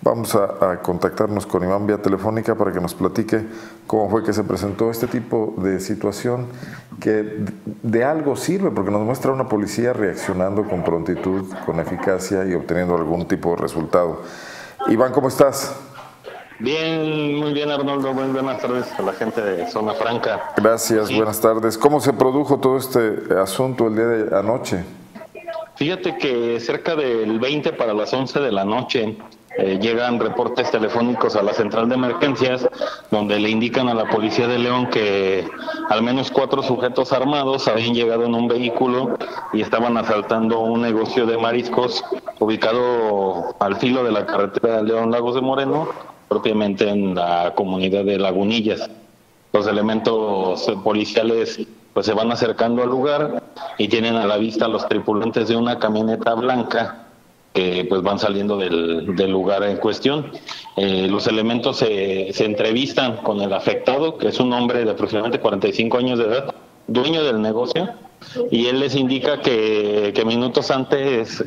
Vamos a contactarnos con Iván vía telefónica para que nos platique cómo fue que se presentó este tipo de situación que de algo sirve, porque nos muestra una policía reaccionando con prontitud, con eficacia y obteniendo algún tipo de resultado. Iván, ¿cómo estás? Bien, muy bien, Arnoldo. Buenas tardes a la gente de Zona Franca. Gracias, Sí. buenas tardes. ¿Cómo se produjo todo este asunto el día de anoche? Fíjate que cerca del 20 para las 11 de la noche llegan reportes telefónicos a la central de emergencias donde le indican a la policía de León que al menos 4 sujetos armados habían llegado en un vehículo y estaban asaltando un negocio de mariscos ubicado al filo de la carretera de León Lagos de Moreno, propiamente en la comunidad de Lagunillas. Los elementos policiales pues se van acercando al lugar y tienen a la vista a los tripulantes de una camioneta blanca que pues van saliendo del lugar en cuestión. Los elementos se entrevistan con el afectado, que es un hombre de aproximadamente 45 años de edad, dueño del negocio, y él les indica que minutos antes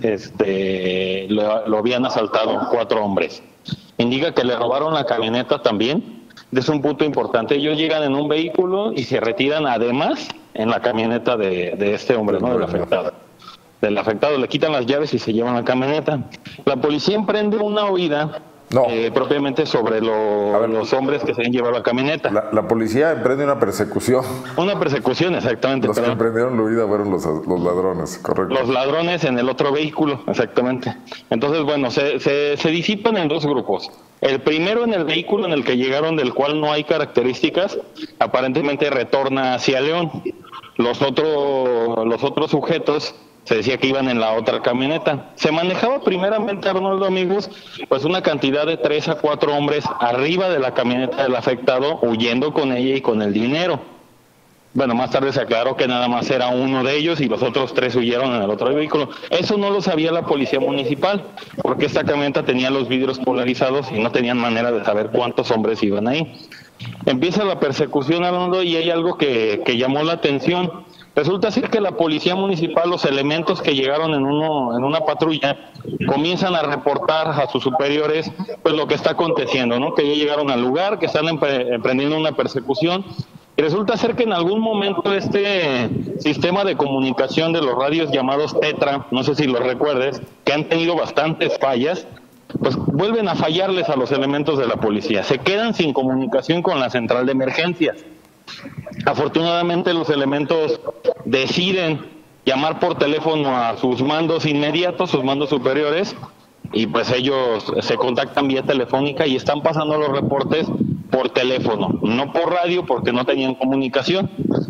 lo habían asaltado 4 hombres. Indica que le robaron la camioneta también. Es un punto importante. Ellos llegan en un vehículo y se retiran además en la camioneta de este hombre, ¿no? Del afectado. Del afectado le quitan las llaves y se llevan la camioneta. La policía emprende una huida propiamente sobre los hombres que se han llevado la camioneta. La policía emprende una persecución. Una persecución, exactamente. Los que emprendieron la huida fueron los ladrones, correcto. Los ladrones en el otro vehículo, exactamente. Entonces, bueno, se disipan en 2 grupos. El primero en el vehículo en el que llegaron, del cual no hay características, aparentemente retorna hacia León. Los otros sujetos se decía que iban en la otra camioneta. Se manejaba primeramente, Arnoldo, amigos, pues una cantidad de 3 a 4 hombres arriba de la camioneta del afectado, huyendo con ella y con el dinero. Bueno, más tarde se aclaró que nada más era uno de ellos y los otros 3 huyeron en el otro vehículo. Eso no lo sabía la policía municipal, porque esta camioneta tenía los vidrios polarizados y no tenían manera de saber cuántos hombres iban ahí. Empieza la persecución, Arnoldo, y hay algo que llamó la atención. Resulta ser que la policía municipal, los elementos que llegaron en una patrulla, comienzan a reportar a sus superiores pues lo que está aconteciendo, ¿no? Que ya llegaron al lugar, que están emprendiendo una persecución. Y resulta ser que en algún momento este sistema de comunicación de los radios llamados Tetra, no sé si lo recuerdes, que han tenido bastantes fallas, pues vuelven a fallarles a los elementos de la policía. Se quedan sin comunicación con la central de emergencias. Afortunadamente los elementos deciden llamar por teléfono a sus mandos inmediatos, sus mandos superiores, y pues ellos se contactan vía telefónica y están pasando los reportes por teléfono, no por radio porque no tenían comunicación.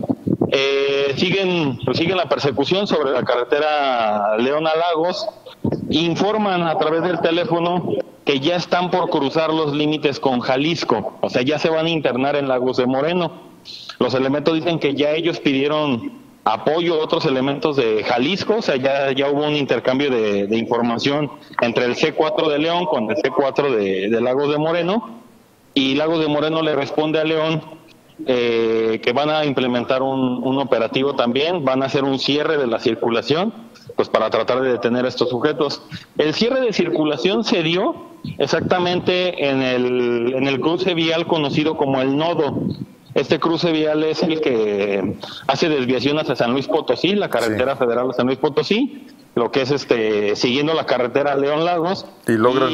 Siguen la persecución sobre la carretera León a Lagos, informan a través del teléfono que ya están por cruzar los límites con Jalisco, o sea, ya se van a internar en Lagos de Moreno. Los elementos dicen que ya ellos pidieron apoyo a otros elementos de Jalisco, o sea, ya hubo un intercambio de información entre el C4 de León con el C4 de Lagos de Moreno, y Lagos de Moreno le responde a León que van a implementar un operativo también, van a hacer un cierre de la circulación, pues para tratar de detener a estos sujetos. El cierre de circulación se dio exactamente en el cruce vial conocido como el Nodo. Este cruce vial es el que hace desviación hacia San Luis Potosí, la carretera federal de San Luis Potosí, lo que es siguiendo la carretera León Lagos. Y logran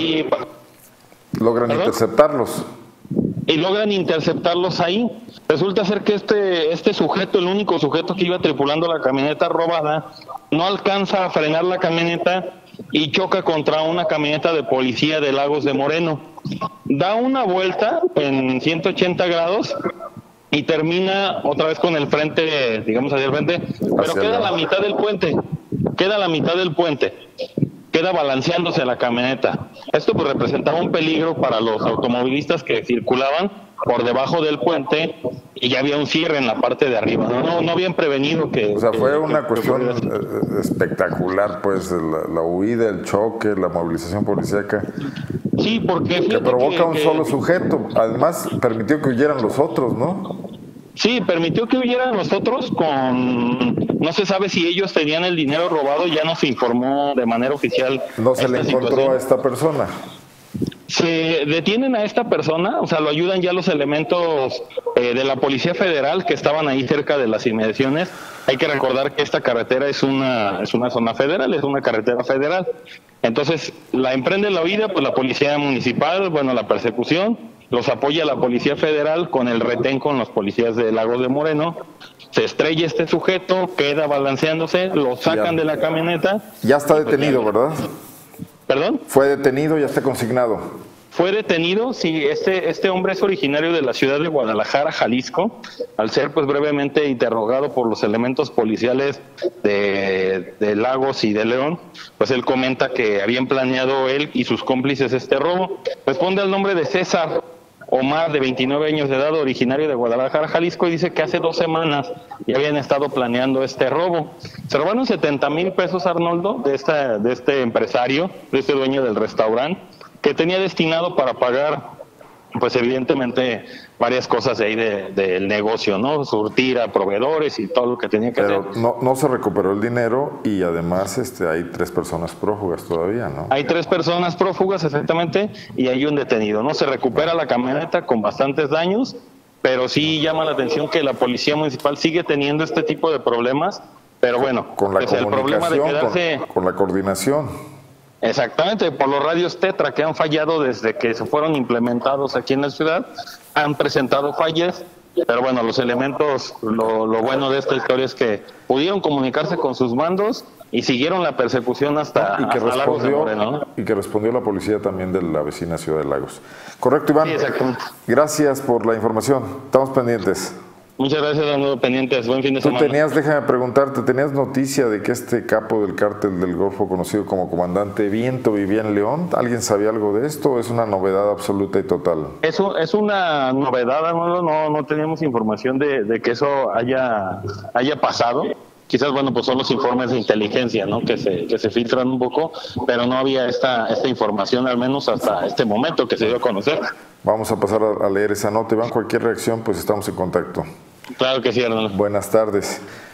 interceptarlos. Y logran interceptarlos ahí. Resulta ser que este sujeto, el único sujeto que iba tripulando la camioneta robada, no alcanza a frenar la camioneta y choca contra una camioneta de policía de Lagos de Moreno. Da una vuelta en 180 grados y termina otra vez con el frente, digamos hacia el frente, pero queda a la mitad del puente. Queda balanceándose la camioneta. Esto pues representaba un peligro para los automovilistas que circulaban por debajo del puente y ya había un cierre en la parte de arriba. No habían prevenido que... O sea, fue una cuestión espectacular, pues, la huida, el choque, la movilización policíaca. Sí, porque... Que provoca un solo sujeto. Además, permitió que huyeran los otros, ¿no? Sí, permitió que huyeran los otros no se sabe si ellos tenían el dinero robado, ya no se informó de manera oficial. No se le encontró a esta persona. Se detienen a esta persona, o sea, lo ayudan ya los elementos de la Policía Federal que estaban ahí cerca de las inmediaciones. Hay que recordar que esta carretera es una zona federal, es una carretera federal. Entonces, la emprende la huida, pues la Policía Municipal, bueno, la persecución, los apoya la Policía Federal con el retén con los policías de Lagos de Moreno. Se estrella este sujeto, queda balanceándose, lo sacan de la camioneta. Ya está detenido, ¿verdad? ¿Perdón? Fue detenido, ya está consignado. Fue detenido, sí, este hombre es originario de la ciudad de Guadalajara, Jalisco. Al ser pues brevemente interrogado por los elementos policiales de Lagos y de León, pues él comenta que habían planeado él y sus cómplices este robo. Responde al nombre de César Omar, de 29 años de edad, originario de Guadalajara, Jalisco, y dice que hace 2 semanas ya habían estado planeando este robo. Se robaron 70,000 pesos, Arnoldo, de este empresario, de este dueño del restaurante, que tenía destinado para pagar, pues evidentemente, varias cosas de ahí del negocio, ¿no? Surtir a proveedores y todo lo que tenía que hacer. Pero no se recuperó el dinero y además hay 3 personas prófugas todavía, ¿no? Hay 3 personas prófugas, exactamente, y hay un detenido, ¿no? Se recupera la camioneta con bastantes daños, pero sí llama la atención que la Policía Municipal sigue teniendo este tipo de problemas, pero bueno, con la pues el problema de quedarse... con la coordinación. Exactamente, por los radios Tetra que han fallado desde que se fueron implementados aquí en la ciudad, han presentado fallas, pero bueno, los elementos, lo bueno de esta historia es que pudieron comunicarse con sus mandos y siguieron la persecución hasta Lagos de Moreno, ¿no? Y que respondió la policía también de la vecina ciudad de Lagos. Correcto, Iván. Sí, exactamente. Gracias por la información. Estamos pendientes. Muchas gracias, Arnoldo, pendientes. Buen fin de semana. Déjame preguntarte, ¿tenías noticia de que este capo del cártel del Golfo, conocido como Comandante Viento, vivía en León? ¿Alguien sabía algo de esto o es una novedad absoluta y total? Eso es una novedad, Arnoldo. No teníamos información de que eso haya pasado. Quizás, bueno, pues son los informes de inteligencia, ¿no? Que se filtran un poco, pero no había esta información, al menos hasta este momento que se dio a conocer. Vamos a pasar a leer esa nota. Iván, cualquier reacción, pues estamos en contacto. Claro que sí, Arnoldo. Buenas tardes.